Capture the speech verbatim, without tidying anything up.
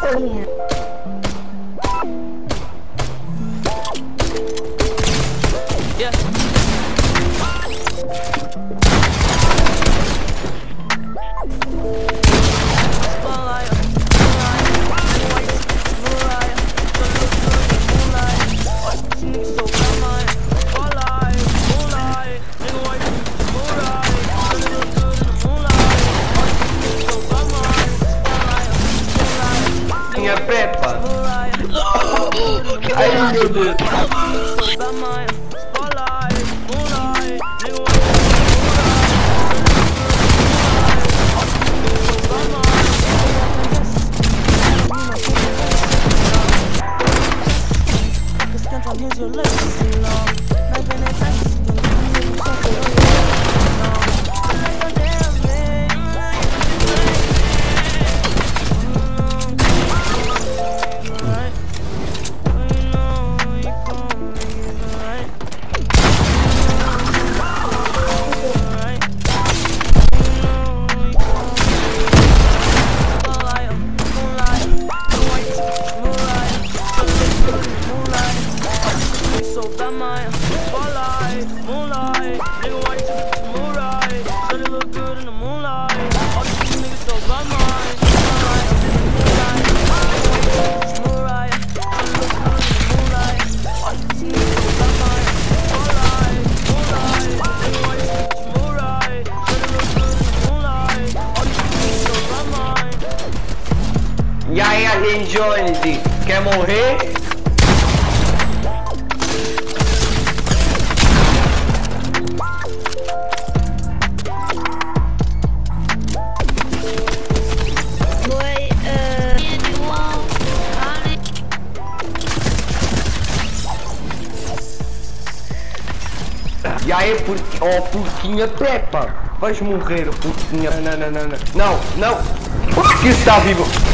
Bolinha. Yeah. Minha prepa. Ai meu Deus. E aí, a gente Jones, quer morrer? E aí, por... oh, porquinha Peppa, vais morrer, porquinha. Não, não, não, não, não, não, não. Por que está vivo?